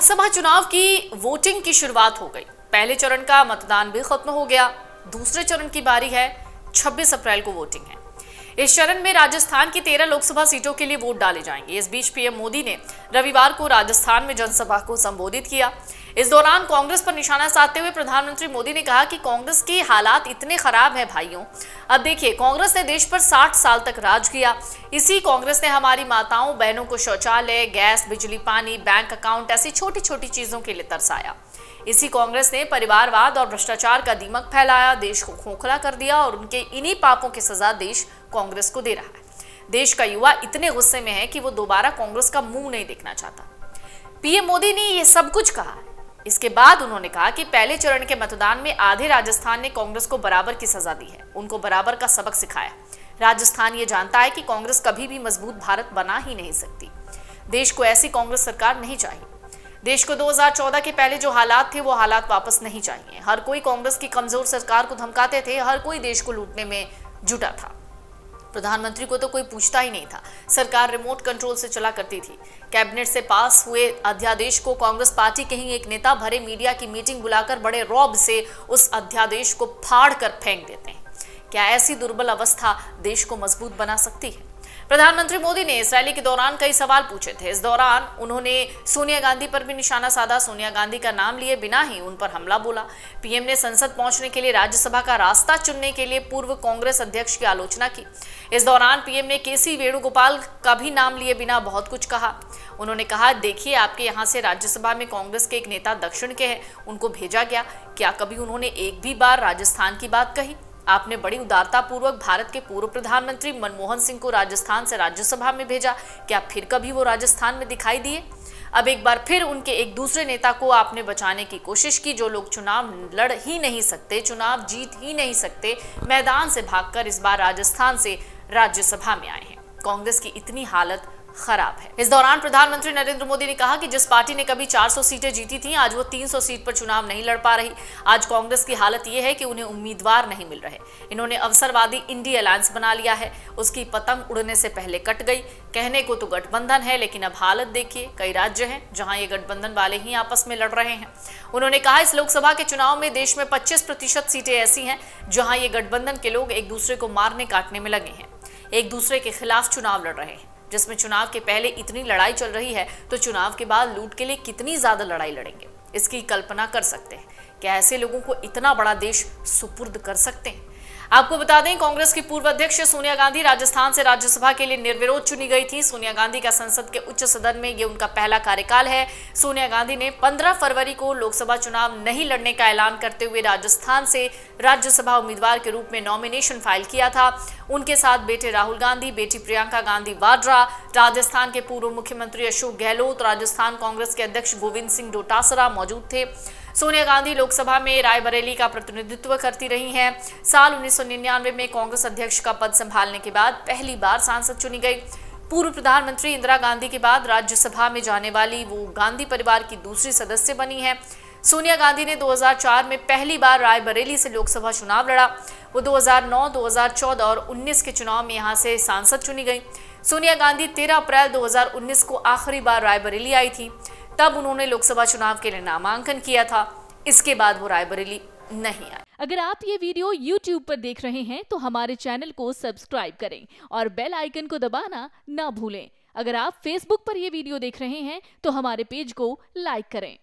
लोकसभा चुनाव की वोटिंग की शुरुआत हो गई। पहले चरण का मतदान भी खत्म हो गया। दूसरे चरण की बारी है। 26 अप्रैल को वोटिंग है। इस चरण में राजस्थान की 13 लोकसभा सीटों के लिए वोट डाले जाएंगे। इस बीच पीएम मोदी ने रविवार को राजस्थान में जनसभा को संबोधित किया। इस दौरान कांग्रेस पर निशाना साधते हुए प्रधानमंत्री मोदी ने कहा कि कांग्रेस के हालात इतने खराब हैं भाइयों। अब देखिए, कांग्रेस ने देश पर 60 साल तक राज किया। इसी कांग्रेस ने हमारी माताओं बहनों को शौचालय, गैस, बिजली, पानी, बैंक अकाउंट ऐसी छोटी छोटी चीजों के लिए तरसाया। इसी कांग्रेस ने परिवारवाद और भ्रष्टाचार का दीमक फैलाया, देश को खोखला कर दिया और उनके इन्हीं पापों की सजा देश कांग्रेस को दे रहा है। देश का युवा इतने गुस्से में है कि वो दोबारा कांग्रेस का मुंह नहीं देखना चाहता। पीएम मोदी ने ये सब कुछ कहा। इसके बाद उन्होंने कहा कि पहले चरण के मतदान में आधे राजस्थान ने कांग्रेस को बराबर की सजा दी है, उनको बराबर का सबक सिखाया। राजस्थान ये जानता है कि कांग्रेस कभी भी मजबूत भारत बना ही नहीं सकती। देश को ऐसी कांग्रेस सरकार नहीं चाहिए। देश को 2014 के पहले जो हालात थे वो हालात वापस नहीं चाहिए। हर कोई कांग्रेस की कमजोर सरकार को धमकाते थे, हर कोई देश को लूटने में जुटा था। प्रधानमंत्री को तो कोई पूछता ही नहीं था। सरकार रिमोट कंट्रोल से चला करती थी। कैबिनेट से पास हुए अध्यादेश को कांग्रेस पार्टी के ही एक नेता भरे मीडिया की मीटिंग बुलाकर बड़े रौब से उस अध्यादेश को फाड़ कर फेंक देते हैं। क्या ऐसी दुर्बल अवस्था देश को मजबूत बना सकती है? प्रधानमंत्री मोदी ने इस रैली के दौरान कई सवाल पूछे थे। इस दौरान उन्होंने सोनिया गांधी पर भी निशाना साधा। सोनिया गांधी का नाम लिए बिना ही उन पर हमला बोला। पीएम ने संसद पहुंचने के लिए राज्यसभा का रास्ता चुनने के लिए पूर्व कांग्रेस अध्यक्ष की आलोचना की। इस दौरान पीएम ने केसी वेणुगोपाल का भी नाम लिए बिना बहुत कुछ कहा। उन्होंने कहा, देखिए, आपके यहाँ से राज्यसभा में कांग्रेस के एक नेता दक्षिण के हैं, उनको भेजा गया। क्या कभी उन्होंने एक भी बार राजस्थान की बात कही? आपने बड़ी उदारता पूर्वक भारत के पूर्व प्रधानमंत्री मनमोहन सिंह को राजस्थान से राज्यसभा में भेजा। क्या फिर कभी वो राजस्थान में दिखाई दिए? अब एक बार फिर उनके एक दूसरे नेता को आपने बचाने की कोशिश की। जो लोग चुनाव लड़ ही नहीं सकते, चुनाव जीत ही नहीं सकते, मैदान से भागकर इस बार राजस्थान से राज्यसभा में आए हैं। कांग्रेस की इतनी हालत खराब है। इस दौरान प्रधानमंत्री नरेंद्र मोदी ने कहा कि जिस पार्टी ने कभी 400 सीटें जीती थी, आज वो 300 सीट पर चुनाव नहीं लड़ पा रही। आज कांग्रेस की हालत ये है कि उन्हें उम्मीदवार नहीं मिल रहे। इन्होंने अवसरवादी इंडी अलायंस बना लिया है। उसकी पतंग उड़ने से पहले कट गई। कहने को तो गठबंधन है, लेकिन अब हालत देखिए। कई राज्य हैं जहां ये गठबंधन वाले ही आपस में लड़ रहे हैं। उन्होंने कहा, इस लोकसभा के चुनाव में देश में 25% सीटें ऐसी हैं जहां ये गठबंधन के लोग एक दूसरे को मारने काटने में लगे हैं, एक दूसरे के खिलाफ चुनाव लड़ रहे हैं। जिसमें चुनाव के पहले इतनी लड़ाई चल रही है तो चुनाव के बाद लूट के लिए कितनी ज्यादा लड़ाई लड़ेंगे, इसकी कल्पना कर सकते हैं। क्या ऐसे लोगों को इतना बड़ा देश सुपुर्द कर सकते हैं? आपको बता दें, कांग्रेस की पूर्व अध्यक्ष सोनिया गांधी राजस्थान से राज्यसभा के लिए निर्विरोध चुनी गई थी। सोनिया गांधी का संसद के उच्च सदन में ये उनका पहला कार्यकाल है। सोनिया गांधी ने 15 फरवरी को लोकसभा चुनाव नहीं लड़ने का ऐलान करते हुए राजस्थान से राज्यसभा उम्मीदवार के रूप में नॉमिनेशन फाइल किया था। उनके साथ बेटे राहुल गांधी, बेटी प्रियंका गांधी वाड्रा, राजस्थान के पूर्व मुख्यमंत्री अशोक गहलोत, राजस्थान कांग्रेस के अध्यक्ष गोविंद सिंह डोटासरा मौजूद थे। सोनिया गांधी लोकसभा में रायबरेली का प्रतिनिधित्व करती रही हैं। साल 1999 में कांग्रेस अध्यक्ष का पद संभालने के बाद पहली बार सांसद चुनी गई। पूर्व प्रधानमंत्री इंदिरा गांधी के बाद राज्यसभा में जाने वाली वो गांधी परिवार की दूसरी सदस्य बनी है। सोनिया गांधी ने 2004 में पहली बार रायबरेली से लोकसभा चुनाव लड़ा। वो 2009, 2014 और 19 के चुनाव में यहाँ से सांसद चुनी गई। सोनिया गांधी 13 अप्रैल 2019 को आखिरी बार रायबरेली आई थी। तब उन्होंने लोकसभा चुनाव के लिए नामांकन किया था। इसके बाद वो रायबरेली नहीं आए। अगर आप ये वीडियो YouTube पर देख रहे हैं तो हमारे चैनल को सब्सक्राइब करें और बेल आइकन को दबाना ना भूलें। अगर आप Facebook पर ये वीडियो देख रहे हैं तो हमारे पेज को लाइक करें।